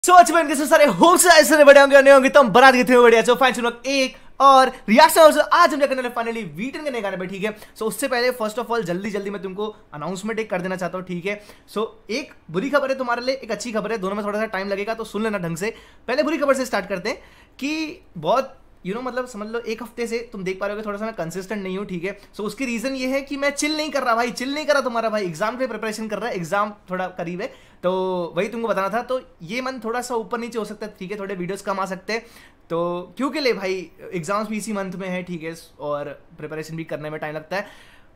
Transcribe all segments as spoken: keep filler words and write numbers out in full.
सो अच्छे बन के सारे होप से ऐसे बड़े होंगे नहीं होंगे तो हम बना देते हैं बढ़िया। सो फाइन सुनो एक और रिएक्शन और आज हम क्या करने वाले फाइनली वीटन करने गाने पे, ठीक है। सो उससे पहले फर्स्ट ऑफ ऑल जल्दी जल्दी मैं तुमको अनाउंसमेंट एक कर देना चाहता हूँ, ठीक है। सो एक बुरी खबर है तुम्हारे लिए, एक अच्छी खबर है, दोनों में थोड़ा सा टाइम लगेगा तो सुन लेना ढंग से। पहले बुरी खबर से स्टार्ट करते हैं कि बहुत यू you नो know, मतलब समझ लो एक हफ्ते से तुम देख पा रहे हो थोड़ा सा मैं कंसिस्टेंट नहीं हूँ, ठीक है। सो so, उसकी रीजन ये है कि मैं चिल नहीं कर रहा भाई, चिल नहीं कर रहा। तुम्हारा भाई एग्जाम पे प्रिपरेशन कर रहा है, एग्जाम थोड़ा करीब है तो वही तुमको बताना था। तो ये मन थोड़ा सा ऊपर नीचे हो सकता है, ठीक है, थोड़े वीडियोस कम आ सकते हैं। तो क्यों के लिए भाई एग्जाम्स भी इसी मंथ में है, ठीक है, और प्रिपरेशन भी करने में टाइम लगता है।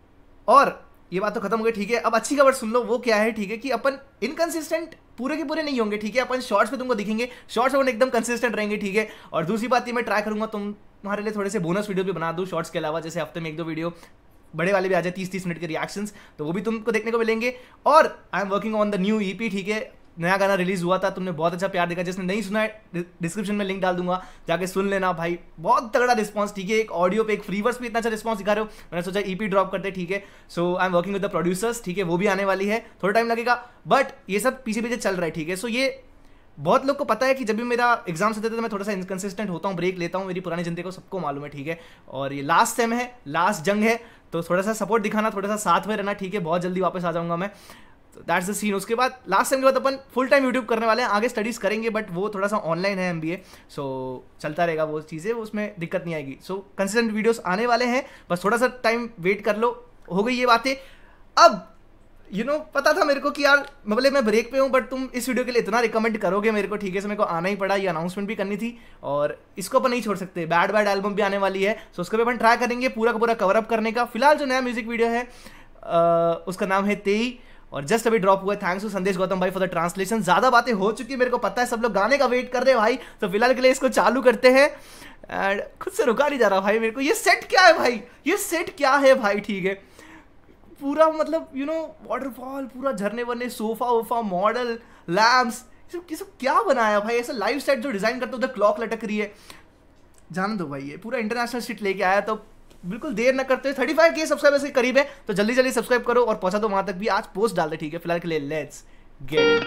और ये बात तो खत्म हो गई, ठीक है। अब अच्छी खबर सुन लो, वो क्या है, ठीक है, कि अपन इनकंसिस्टेंट पूरे के पूरे नहीं होंगे, ठीक है। अपन शॉर्ट्स पे तुमको दिखेंगे, शॉर्ट्स में एकदम कंसिस्टेंट रहेंगे, ठीक है। और दूसरी बात ये मैं ट्राई करूंगा तुम तुम्हारे लिए थोड़े से बोनस वीडियो भी बना दूं शॉर्ट्स के अलावा, जैसे हफ्ते में एक दो वीडियो बड़े वाले भी आ जाए तीस तीस मिनट के रिएक्शंस, तो वो भी तुमको देखने को मिलेंगे। और I am working on the new EP, ठीक है। नया गाना रिलीज हुआ था, तुमने बहुत अच्छा प्यार देखा। जिसने नहीं सुना है डिस्क्रिप्शन में लिंक डाल दूंगा, जाके सुन लेना भाई। बहुत तगड़ा रिस्पांस, ठीक है। एक ऑडियो पे एक फ्री वर्स पे इतना अच्छा रिस्पांस दिखा रहे हो, मैंने सोचा ईपी ड्रॉप करते, ठीक है। So I am working with the producers, ठीक है, वो भी आने वाली है, थोड़ा टाइम लगेगा बट ये सब पीछे पीछे चल रहा है, ठीक है। सो ये बहुत लोग को पता है कि जब भी मेरा एग्जाम से देते तो मैं थोड़ा सा इनकंसिस्टेंट होता हूँ, ब्रेक लेता हूँ, मेरी पुरानी जनता को सबको मालूम है, ठीक है। और ये लास्ट सेम है, लास्ट जंग है, तो थोड़ा सा सपोर्ट दिखाना, थोड़ा सा साथ में रहना, ठीक है। बहुत जल्दी वापस आ जाऊंगा मैं, तो दैट्स द सीन। उसके बाद लास्ट टाइम के बाद अपन फुल टाइम यूट्यूब करने वाले हैं, आगे स्टडीज़ करेंगे बट वो थोड़ा सा ऑनलाइन है, एमबीए, सो चलता रहेगा वो चीज़ें, उसमें दिक्कत नहीं आएगी। सो कंसिस्टेंट वीडियोस आने वाले हैं, बस थोड़ा सा टाइम वेट कर लो। हो गई ये बातें। अब यू you नो know, पता था मेरे को कि यार मतलब मैं ब्रेक पे हूँ बट तुम इस वीडियो के लिए इतना रिकमेंड करोगे मेरे को, ठीक है। सो मेरे को आना ही पड़ा, ये अनाउंसमेंट भी करनी थी और इसको अपन नहीं छोड़ सकते। बैड बैड एल्बम भी आने वाली है, सो उसको भी अपन ट्राई करेंगे पूरा का पूरा कवर अप करने का। फिलहाल जो नया म्यूजिक वीडियो है आ, उसका नाम है तेई और जस्ट अभी ड्रॉप हुआ है। थैंक्स टू संदेश गौतम भाई फॉर द ट्रांसलेशन। ज्यादा बातें हो चुकी है, मेरे को पता है, सब लोग गाने का वेट कर रहे हैं भाई, तो फिलहाल के लिए इसको चालू करते हैं। एंड खुद से रुका नहीं जा रहा भाई मेरे को। ये सेट क्या है भाई, ये सेट क्या है भाई, ठीक है। पूरा मतलब यू नो वाटरफॉल, पूरा झरने वरने, सोफा वोफा, मॉडल, लैम्प्स, ये सब क्या बनाया भाई। ऐसा लाइव सेट जो डिजाइन करते उधर क्लॉक लटक रही है, जान दो भाई। ये पूरा इंटरनेशनल शिट लेके आया, तो बिल्कुल देर न करते। थर्टी फाइव के सब्सक्राइबर्स के करीब है, तो जल्दी जल्दी सब्सक्राइब करो और पहुंचा दो वहां तक भी। आज पोस्ट डाल दे, ठीक है। फिलहाल के लिए लेट्स गेट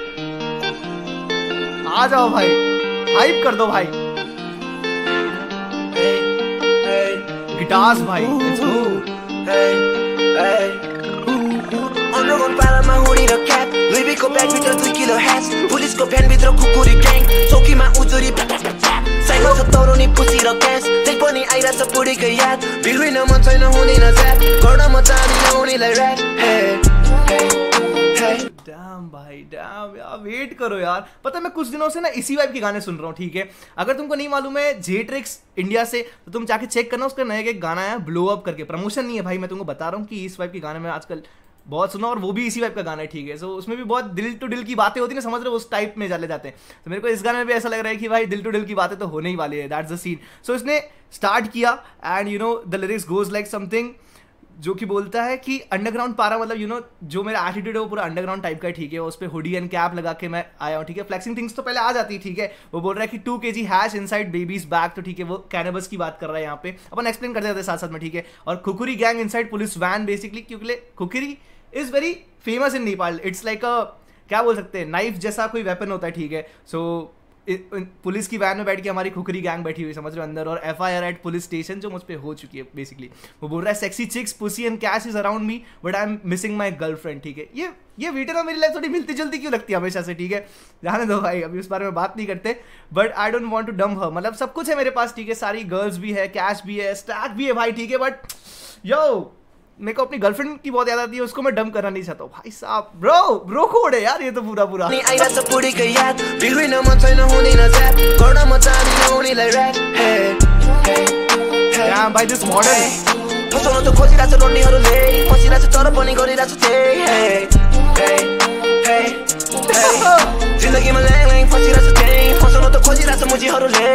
इट। आ जाओ भाई, हाइप कर दो भाई, गिटार्स भाई, लेट्स गो। Underground पालामा हुँडिन क्याप, लुइबीको ब्यागभित्र दुई किलो ह्यास, पुलिसको भ्यानभित्र कुकुरी ग्याङ, चौकीमा उजुरी साइकल छ तरुनी पुसी र क्यास, त्यही पनि आइरहेछ बुढीको याद, भिड मन छैन हुँदैन ज्याप, गर्न म चाहदिन उनीलाई ऱ्याप, हे हे डैम भाई डैम यार, वेट करो यार। पता है मैं कुछ दिनों से ना इसी वाइब के गाने सुन रहा हूँ, ठीक है। अगर तुमको नहीं मालूम है जेट्रिक्स इंडिया से, तो तुम जाके चेक करना, उसका नया एक गाना है ब्लो अप करके। प्रमोशन नहीं है भाई, मैं तुमको बता रहा हूँ कि इस वाइब के गाने में आजकल बहुत सुना और वो भी इसी वाइब का गाना है, ठीक है। सो उसमें भी बहुत दिल टू दिल की बातें होती है ना, समझ रहे हो, उस टाइप में चले जाते हैं। तो मेरे को इस गाने में भी ऐसा लग रहा है कि भाई दिल टू दिल की बातें तो होने ही वाली है, दैट्स द सीन। सो इसने स्टार्ट किया and you know the lyrics goes like something, जो कि बोलता है कि अंडरग्राउंड पारा, मतलब यू नो जो मेरा एटीट्यूड है वो पूरा अंडरग्राउंड टाइप का है, ठीक है। उस पर हुडी एंड कैप लगा के मैं आया हूँ, ठीक है। फ्लेक्सिंग थिंग्स तो पहले आ जाती है, ठीक है। वो बोल रहा है कि two K G hash inside baby's bag, तो ठीक है, वो कैनबस की बात कर रहा है यहाँ पे, अपन एक्सप्लेन करते जाते हैं साथ साथ में, ठीक है। और khukuri gang inside police van, basically क्योंकि khukuri is very famous in Nepal. It's like a क्या बोल सकते हैं, नाइफ जैसा कोई वेपन होता है, ठीक है। सो पुलिस की वैन में बैठ के हमारी खुखरी गैंग बैठी हुई, समझ रहे हो, अंदर। और F I R at police station जो मुझ पे हो चुकी है बेसिकली। वो बोल रहा है sexy chicks pussy and cash is around me but I am missing my girlfriend, ठीक है। ये ये वीडियो ना मेरी लाइफ थोड़ी मिलती जुलती क्यों लगती है हमेशा से, ठीक है। जाने दो भाई, अभी उस बारे में बात नहीं करते। But I don't want to dump her, मतलब सब कुछ है मेरे पास, ठीक है। सारी गर्ल्स भी है, कैश भी है, स्टैक भी है भाई, ठीक है। बट यो मेरे को अपनी गर्लफ्रेंड की बहुत याद आती है, उसको मैं डंप करना नहीं चाहता हूँ भाई साहब। ब्रो ब्रो कोड है यार ये तो पूरा पूरा। यार भाई दिस मॉडल फसाउन त खोजिरहेछ रोड्नेहरूले, फसिरहेछ तर पनि गरिरहेछ त्यही, हे हे हे जिन्दगीमा ल्याङ ल्याङ फसिरहेछ त्यही, फसाउन त खोजिरहेछ मुजीहरूले,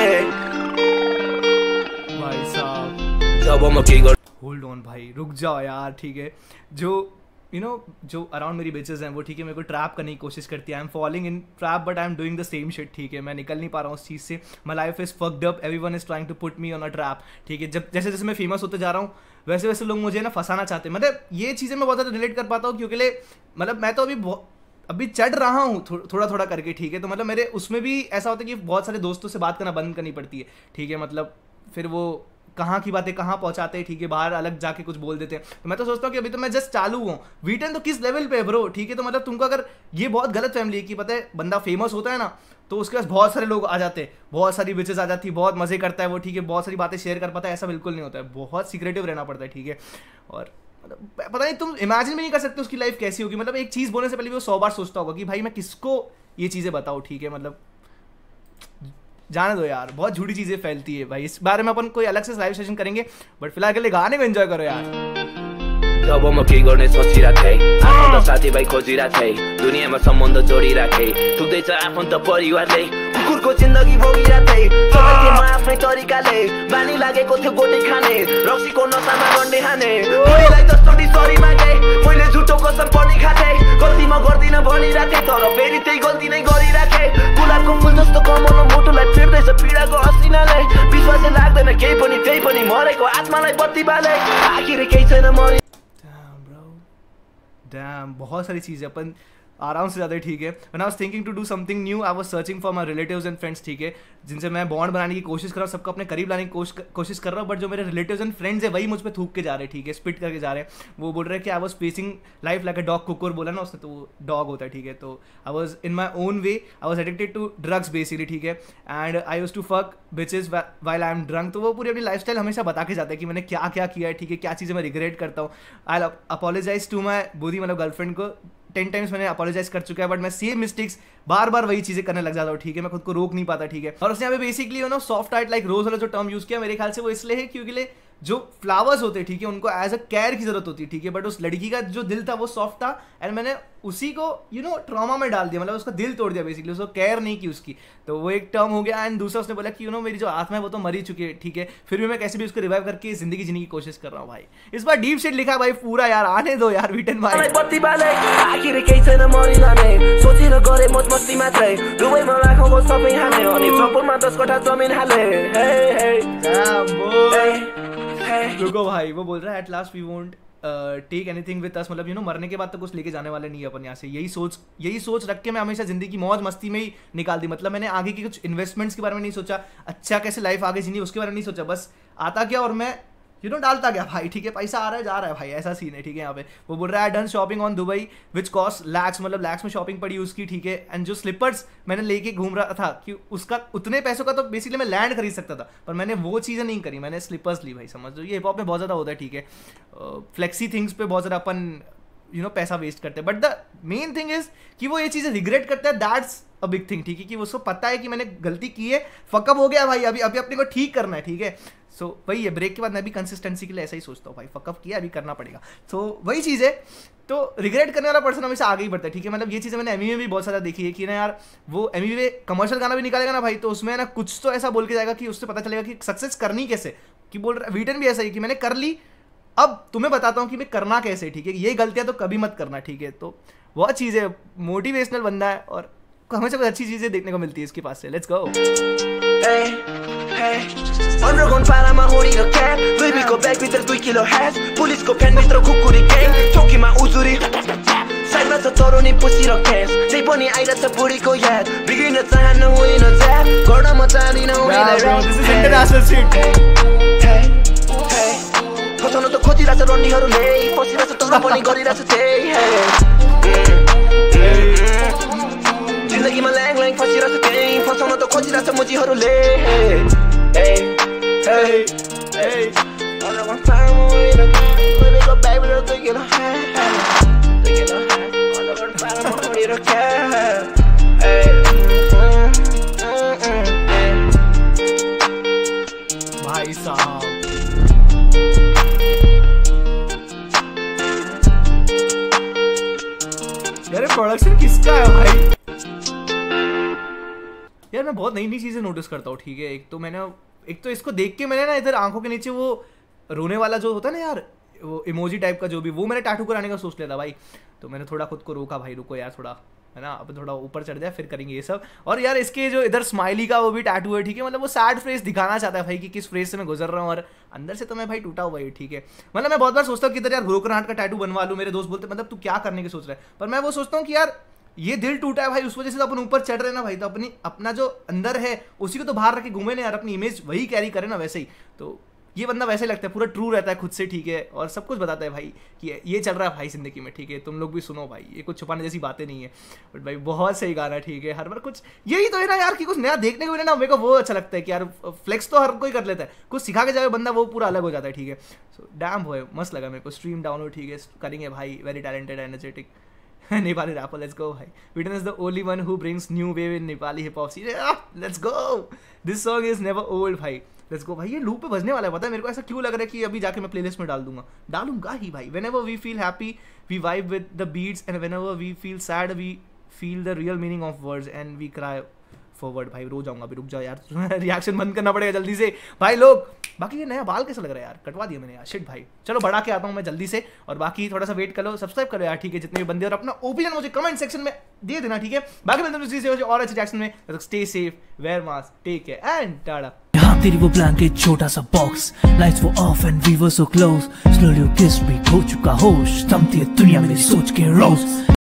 भाई साहब जब म के गर होल्ड ऑन भाई, रुक जाओ यार, ठीक है। जो यू नो जो अराउंड मेरी बिचेस हैं वो, ठीक है, मेरे को ट्रैप करने की कोशिश करती है। I am following in trap but I am doing the same shit, ठीक है। मैं निकल नहीं पा रहा हूँ उस चीज़ से। My life is fucked up, everyone is trying to put me on a trap, ठीक है। जब जैसे जैसे मैं फेमस होते जा रहा हूँ वैसे वैसे लोग मुझे ना फंसाना चाहते हैं। मतलब ये चीज़ें मैं बहुत ज़्यादा रिलेट कर पाता हूँ, क्योंकि मतलब मैं तो अभी अभी चढ़ रहा हूँ थो, थोड़ा थोड़ा करके, ठीक है। तो मतलब मेरे उसमें भी ऐसा होता है कि बहुत सारे दोस्तों से बात करना बंद करनी पड़ती है, ठीक है। मतलब फिर वो कहाँ की बातें कहाँ पहुँचाते हैं, ठीक है, बाहर अलग जाके कुछ बोल देते हैं। तो मैं तो सोचता हूँ कि अभी तो मैं जस्ट चालू हूँ, वी टेन तो किस लेवल पे है ब्रो, ठीक है। तो मतलब तुमको अगर ये बहुत गलत फैमिली है कि पता है बंदा फेमस होता है ना तो उसके पास बहुत सारे लोग आ जाते हैं, बहुत सारी बिचेस आ जाती है, बहुत मजे करता है वो, ठीक है, बहुत सारी बातें शेयर कर पाता है। ऐसा बिल्कुल नहीं होता है, बहुत सीक्रेटिव रहना पड़ता है, ठीक है। और मतलब पता नहीं, तुम इमेजिन भी नहीं कर सकते उसकी लाइफ कैसी होगी। मतलब एक चीज़ बोलने से पहले भी वो सौ बार सोचता होगा कि भाई मैं किसको ये चीज़ें बताऊँ, ठीक है। मतलब जाने दो यार, बहुत झूठी चीज़ें फैलती है भाई। इस बारे में अपन कोई अलग से लाइव सेशन करेंगे, बट फिलहाल के लिए गाने को एंजॉय करो यार। जब म के गर्ने सोचिराथे आफन्त साथीभाइ खोजिराथे दुनियाँमा सम्बन्ध जोडिराथे थुक्दैछ आफन्त परिवारले कुकुरको जिन्दगी भोगिराथे चलाइथेँ म आफ्नै तरिकाले बानी लागेको थियो गोटी खाने रक्सीको नसामा रन्डे हाने बुढीलाई जसचोटि सरी मागे मैले झुटो कसम पनि खाथे गल्ती म गर्दिन भनिराथे तर फेरि त्यही गल्ती नै गरिराखे गुलाबको फुल जस्तो कमलो मुटुलाई फेर्दैछ पीडाको हसिनाले विश्वासै लाग्दैन केही पनि त्यही पनि मरेको आत्मालाई बत्ती बाले आखिर केही छैन मरि। डैम, बहुत सारी चीज़ें अपन आराम से ज़्यादा है, ठीक है। When I was thinking to do something new I was searching for my relatives and friends, ठीक है, जिनसे मैं बॉन्ड बनाने की कोशिश कर रहा हूँ, सबको अपने करीब लाने की कोशिश कोशिश कर रहा हूँ। बट जो मेरे रिलेटिव्स एंड फ्रेंड्स है वही मुझ पर थूक के जा रहे हैं, ठीक है, स्पिट करके जा रहे हैं। वो बोल रहे हैं कि I was facing life like a dog, कुकुर बोला ना उसने, तो वो डॉग होता है, ठीक है। तो I was in my own way, I was addicted to drugs basically, ठीक है। And I used to fuck bitches while I am drunk. तो वो पूरी अपनी लाइफस्टाइल हमेशा बता के जाता है कि मैंने क्या क्या किया है, ठीक है, क्या चीज़ें मैं रिग्रेट करता हूँ। आई अपोलोजाइज टू माई बुद्धि मतलब गर्लफ्रेंड को टेन टाइम्स मैंने अपोलोजाइज कर चुका है, बट मैं सेम मिस्टेक्स बार बार वही चीजें करने लग जाता हूँ, ठीक है। मैं खुद को रोक नहीं पाता, ठीक है। और उसने यहाँ पे basically you know soft heart like rose वाला जो टर्म यूज किया, मेरे ख्याल से वो इसलिए है क्योंकि जो फ्लावर्स होते हैं, ठीक है, उनको एज अ केयर की जरूरत होती है, ठीक है। बट उस लड़की का जो दिल था वो सॉफ्ट था एंड मैंने उसी को यू नो ट्रॉमा में डाल दिया, मतलब उसका दिल तोड़ दिया बेसिकली, उसको केयर नहीं की उसकी। तो वो एक टर्म हो गया। एंड दूसरा उसने बोला कि यू नो मेरी जो आत्मा है वो तो मरी चुकी है, ठीक है, फिर भी मैं कैसे भी उसको रिवाइव करके जिंदगी जीने की कोशिश कर रहा हूँ भाई। इस बार डीप शेड लिखा भाई पूरा यार, आने दो यार वीटेन भाई। आखिर केही छैन मरिलाने सोचेर गरे मौज मस्ती मात्रै दुबईमा राखेको सबै हाले अनि चौपनमा दस कठा जमिन हाले। रुको भाई, वो बोल रहा है at last we won't take anything with us, मतलब यू नो मरने के बाद तो कुछ लेके जाने वाले नहीं है अपन यहाँ से। यही सोच यही सोच रख के मैं हमेशा जिंदगी की मौज मस्ती में ही निकाल दी। मतलब मैंने आगे की कुछ इन्वेस्टमेंट्स के बारे में नहीं सोचा, अच्छा कैसे लाइफ आगे जीनी उसके बारे में नहीं सोचा, बस आता क्या और मैं यू नो डालता गया भाई, ठीक है। पैसा आ रहा है जा रहा है भाई, ऐसा सीन है, ठीक है। यहाँ पे वो बोल रहा है done shopping on Dubai which cost lakhs, मतलब लैक्स में शॉपिंग पड़ी उसकी, ठीक है। एंड जो स्लीपर्स मैंने लेके घूम रहा था कि उसका उतने पैसों का तो बेसिकली मैं लैंड खरीद सकता था, पर मैंने वो चीज़ें नहीं करी, मैंने स्लीपर्स ली भाई। समझ लो ये हिप हॉप में बहुत ज़्यादा होता है, ठीक है। फ्लेक्सी थिंग्स पे बहुत ज़्यादा अपन यू नो पैसा वेस्ट करते हैं, but the main thing is कि वो ये चीज़ें रिग्रेट करते हैं, दैट्स अ बिग थिंग, ठीक है। कि उसको पता है कि मैंने गलती की है, फकअप हो गया भाई, अभी अभी अपने को ठीक करना है, ठीक है। सो so, वही है, ब्रेक के बाद मैं भी कंसिस्टेंसी के लिए ऐसा ही सोचता हूँ भाई, फकअप किया अभी करना पड़ेगा। तो so, वही चीज़ है। तो रिग्रेट करने वाला पर्सन हमेशा आगे ही बढ़ता है, ठीक है। मतलब ये चीज़ें मैंने एमी में भी बहुत ज़्यादा देखी है कि ना यार वो एमी में कमर्शियल गाना भी निकालेगा ना भाई, तो उसमें ना कुछ तो ऐसा बोल के जाएगा कि उससे पता चलेगा कि सक्सेस करनी कैसे, कि बोल रहा वीटन भी ऐसा ही कि मैंने कर ली, अब तुम्हें बताता हूँ कि मैं करना कैसे, ठीक है। ये गलतियाँ तो कभी मत करना, ठीक है। तो बहुत चीज़ें, मोटिवेशनल बंदा है और हमेशा कुछ अच्छी चीज़ें देखने को मिलती है इसके पास से। Let's go. Underground पारामा होडी र क्याप बेबीको ब्याग भित्र दुई किलो ह्यास पुलिसको फ्यान भित्र खुकुरी ग्याङ चौकीमा उजुरी साइडमा छ तरुनी पुसी र क्यास जे पनि आइरहेछ बुढीको याद बिग्रिन चाहन्न होइन ज्याप गर्नमा चाहदिन उनीलाई फसाउन त खोजिरहेछ रन्डीहरूले पसिरहेछ तर पनि गरिरहेछ त्यही जिन्दगीमा ल्याङ ल्याङ फसिरहेछ त्यही फसाउन त खोजिरहेछ मुजीहरूले। Hey, hey, I know I'm fine with it. Let me go back with it, take it on high, take it on high. I know I'm fine with it, hey, भाई साहब यार प्रोडक्शन किसका है भाई? यार मैं बहुत नई नई चीजें नोटिस करता हूँ, ठीक है। एक तो मैंने एक तो इसको देख के मैंने ना इधर आंखों के नीचे वो रोने वाला जो होता है ना यार, वो इमोजी टाइप का जो भी, वो मैंने टैटू कराने का सोच लिया था भाई। तो मैंने थोड़ा खुद को रोका भाई, रुको यार थोड़ा, है ना, अब थोड़ा ऊपर चढ़ जाए फिर करेंगे ये सब। और यार इसके जो इधर स्माइली का वो भी टैटू है, ठीक है। मतलब वो सैड फेस दिखाना चाहता है भाई कि किस फेस से मैं गुजर रहा हूँ, और अंदर से तो मैं भाई टूटा हुआ ही, ठीक है। मतलब मैं बहुत बार सोचता हूँ कि इधर यार ब्रोकन हार्ट का टैटू बनवा लूँ। मेरे दोस्त बोलते मतलब तू क्या करने की सोच रहा है, पर मैं वो सोचता हूँ कि यार ये दिल टूटा है भाई, उस वजह से तो अपन ऊपर चढ़ रहे ना भाई। तो अपनी अपना जो अंदर है उसी को तो बाहर रख के घूमे ना यार, अपनी इमेज वही कैरी करे ना वैसे ही। तो ये बंदा वैसे लगता है, पूरा ट्रू रहता है खुद से, ठीक है, और सब कुछ बताता है भाई कि ये चल रहा है भाई जिंदगी में, ठीक है, तुम लोग भी सुनो भाई, ये कुछ छुपाने जैसी बातें नहीं है। बट भाई बहुत सही गाना, ठीक है, हर बार कुछ यही तो है ना यार कि कुछ नया देखने को मिले ना, मेरे को वो अच्छा लगता है कि यार फ्लेक्स तो हर कोई कर लेता है, कुछ सिखा के जाए बंदा वो पूरा अलग हो जाता है, ठीक है। सो डैम हो, मस्त लगा मेरे को। स्ट्रीम डाउनलोड, ठीक है, करेंगे भाई, very talented energetic Nepali rapper, let's go भाई। Witten is the only one who brings new wave in Nepali hip hop scene। Let's go, this song is never old भाई, let's go भाई। ये loop पे बजने वाला है, पता है मेरे को, ऐसा क्यों लग रहा है कि अभी जाके मैं प्लेलिस्ट में डाल दूंगा, डालूंगा ही भाई। Whenever we feel happy we vibe with the beats and whenever we feel sad we feel the real meaning of words and we cry forward भाई। रो जाऊंगा अभी, रुक जाओ यार रिएक्शन बंद करना पड़ेगा जल्दी से भाई लोग। बाकी ये नया बाल कैसा लग रहा है यार, कटवा दिया मैंने यार, शिट भाई। चलो बढ़ा के आता हूँ मैं जल्दी से, और बाकी थोड़ा सा वेट कर लो, सब्सक्राइब करो यार, ठीक है, जितने भी बंदे, और अपना ओपिनियन मुझे कमेंट सेक्शन में दे देना, ठीक है। बाकी मैं और अच्छे रिएक्शन में, stay safe, wear mask, take care and tata. यहाँ तेरी वो ब्लैंकेट छोटा सा बॉक्स, लाइट्स वो off and we were so close, slowly kiss भी खो चुका होश, थमती है दुनिया मेरी सोच के रोज।